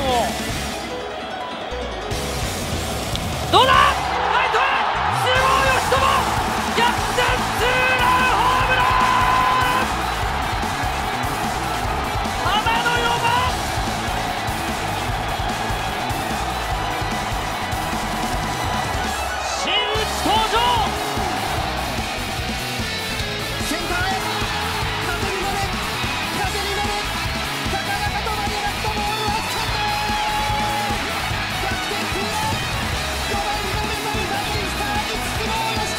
をどうだ、ライトへ菅生義友逆転ツーランホームラン、花の4番真打ち登場、 センターへ風に乗れ高々と投げ出したボールはスタンドへ、逆転ツーラン、5番のメモリタイムスターに菅生義友。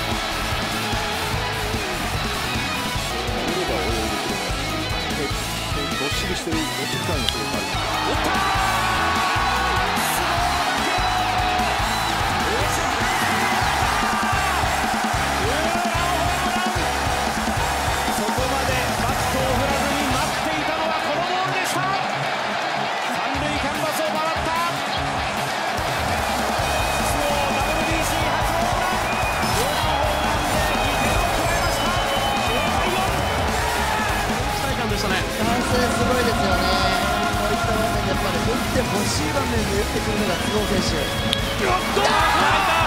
どっしりしてる、どっしり感がすごくある。 打ったそこまでバットを振らずに待っていたのはこのボールでした。三塁キャンバスを回った菅生 WBC 初ホームラン、ツーランホームランで2点を加えました。0対4、期待感でしたね。 男性すごいですよね。こういった場面でやっぱり打ってほしい場面で打ってくるのが菅生選手。 どうだ、